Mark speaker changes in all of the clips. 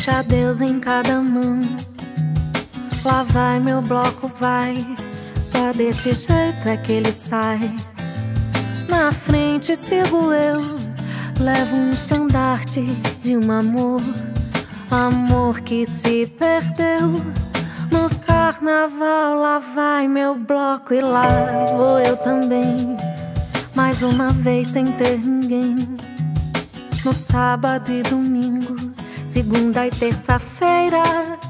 Speaker 1: triste adeus em cada mão. Lá vai meu bloco, vai. Só desse jeito é que ele sai. Na frente sigo eu, levo um estandarte de um amor. Amor que se perdeu no carnaval. Lá vai meu bloco e lá vou eu também, mais uma vez sem ter ninguém. No sábado e domingo, segunda e terça-feira,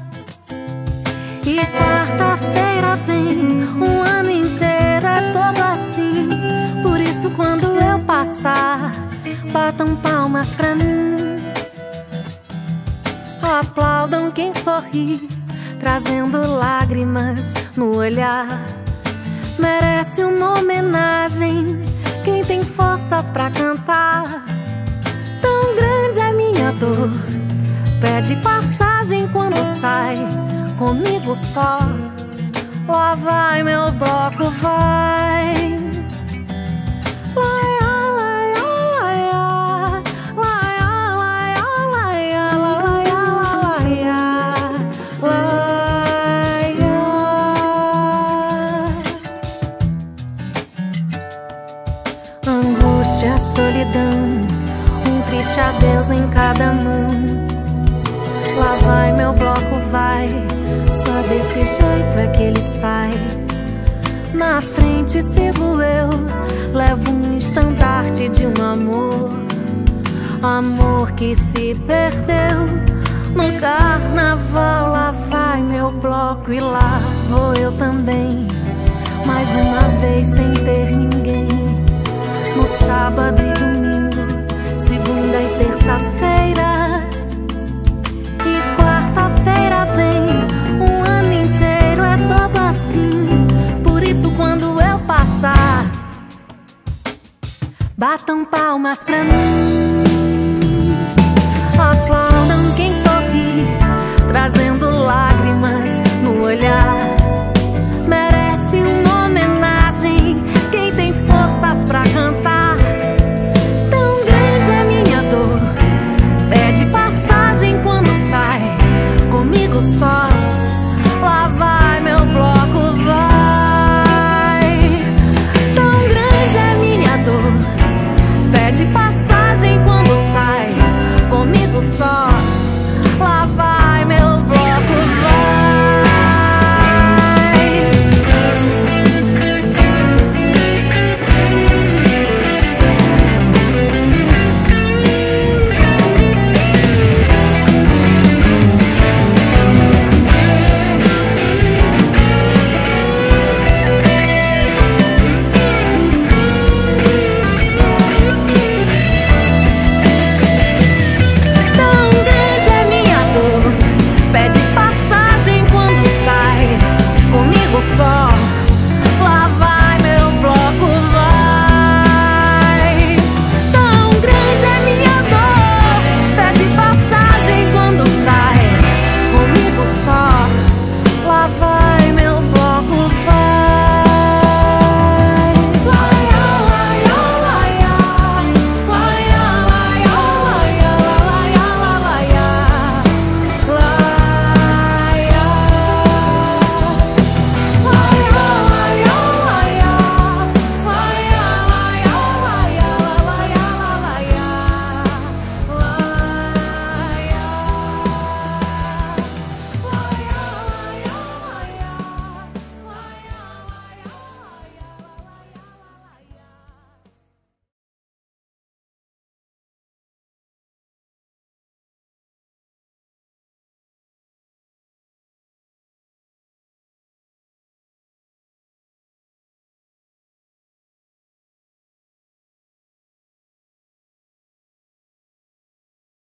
Speaker 1: e quarta-feira vem. Um ano inteiro é todo assim. Por isso quando eu passar, batam palmas pra mim. Aplaudam quem sorri, trazendo lágrimas no olhar. Merece uma homenagem quem tem forças pra cantar. Tão grande é minha dor, pede passagem quando sai. Comigo só, lá vai meu bloco, vai. Angústia, solidão, um triste adeus em cada mão. Lá vai meu bloco, vai. Só desse jeito é que ele sai. Na frente sigo eu, levo um estandarte de um amor. Amor que se perdeu no carnaval. Lá vai meu bloco e lá vou eu também, mais uma vez sem ter ninguém. No sábado e domingo, segunda e terça-feira, e quarta-feira vem. Um ano inteiro é todo assim. Por isso quando eu passar, batam palmas pra mim. Aplaudam quem sorri, trazendo lágrimas no olhar. Merece uma homenagem quem tem forças pra cantar. Tão grande é minha dor, pede passagem quando sai. Comigo só, lá vai meu bloco.